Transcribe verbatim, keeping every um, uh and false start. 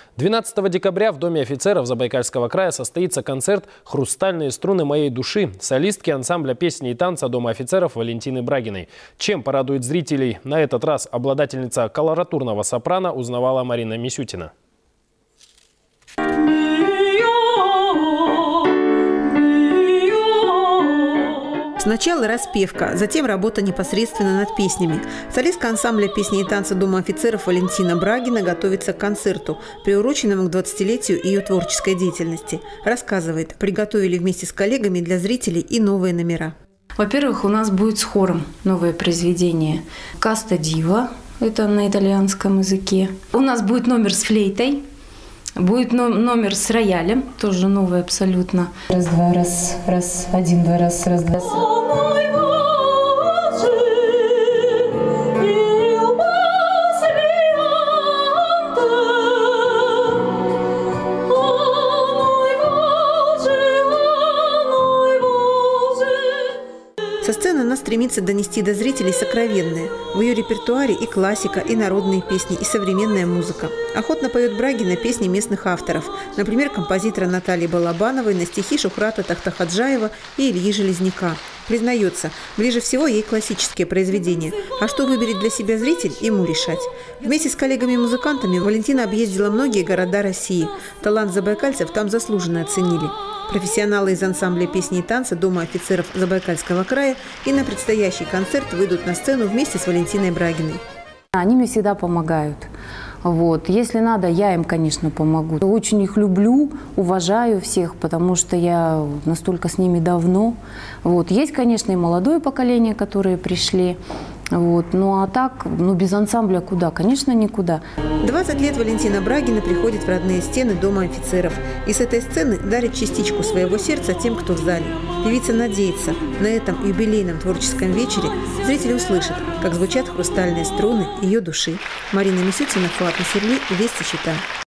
двенадцатого декабря в Доме офицеров Забайкальского края состоится концерт «Хрустальные струны моей души» солистки ансамбля песни и танца Дома офицеров Валентины Брагиной. Чем порадует зрителей на этот раз обладательница колоратурного сопрано, узнавала Марина Мисютина. Сначала распевка, затем работа непосредственно над песнями. Солистка ансамбля песни и танца Дома офицеров Валентина Брагина готовится к концерту, приуроченному к двадцатилетию ее творческой деятельности. Рассказывает, приготовили вместе с коллегами для зрителей и новые номера. Во-первых, у нас будет с хором новое произведение «Каста Дива», это на итальянском языке. У нас будет номер с флейтой. Будет номер с роялем, тоже новый абсолютно. Раз-два, раз, раз, один-два, раз, раз-два. Со сцены она стремится донести до зрителей сокровенное. В ее репертуаре и классика, и народные песни, и современная музыка. Охотно поет Брагина песни местных авторов. Например, композитора Натальи Балабановой на стихи Шухрата Тахтахаджаева и Ильи Железняка. Признается, ближе всего ей классические произведения. А что выберет для себя зритель, ему решать. Вместе с коллегами-музыкантами Валентина объездила многие города России. Талант забайкальцев там заслуженно оценили. Профессионалы из ансамбля песни и танца Дома офицеров Забайкальского края и на предстоящий концерт выйдут на сцену вместе с Валентиной Брагиной. Они мне всегда помогают. Вот. Если надо, я им, конечно, помогу. Очень их люблю, уважаю всех, потому что я настолько с ними давно. Вот. Есть, конечно, и молодое поколение, которые пришли. Вот. Ну а так, ну без ансамбля куда? Конечно, никуда. двадцать лет Валентина Брагина приходит в родные стены Дома офицеров. И с этой сцены дарит частичку своего сердца тем, кто в зале. Певица надеется, на этом юбилейном творческом вечере зрители услышат, как звучат хрустальные струны ее души. Марина Мисютина, Фуат Насерли, Вести Чита.